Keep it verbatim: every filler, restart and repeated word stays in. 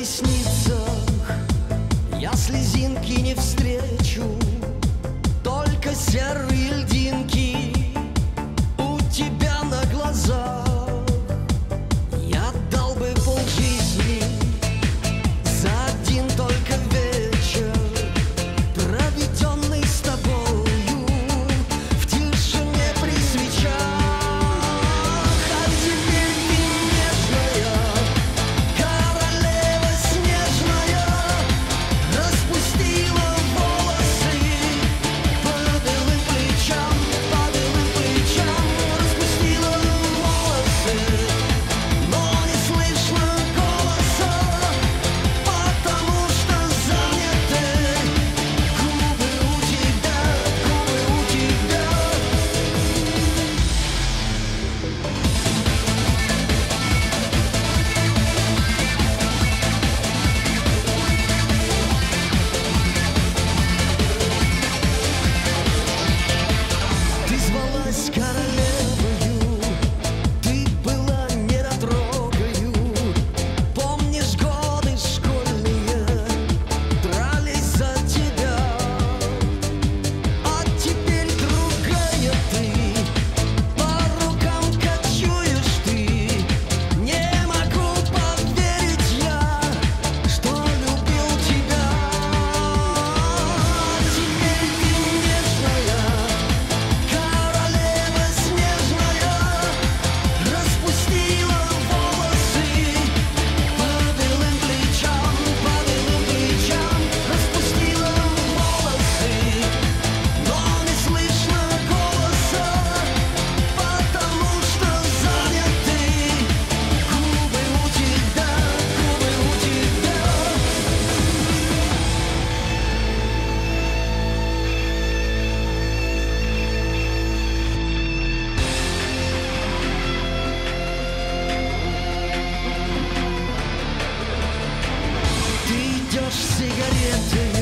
ресницах я слезинки не встречу, только серые льдинки у тебя на глазах. Я дал бы полжизни за один только вечер, проведенный с тобою в тишине при свечах. А теперь ты нежная королева снежная, распустила волосы по белым плечам, по белым плечам, распустила волосы, но не слышно голоса, потому что заняты губы у тебя, губы у тебя. Ты звалась королевою, ты была недотрогою. Помнишь годы школьные, дрались за тебя. А теперь другая ты, по рукам кочуешь ты. Не могу поверить я, что любил тебя. А теперь ты нежная королева снежная, распустила волосы по белым плечам, по белым плечам, распустила волосы, но не слышно голоса, потому что заняты губы у тебя, губы у тебя. Ты идешь с сигаретой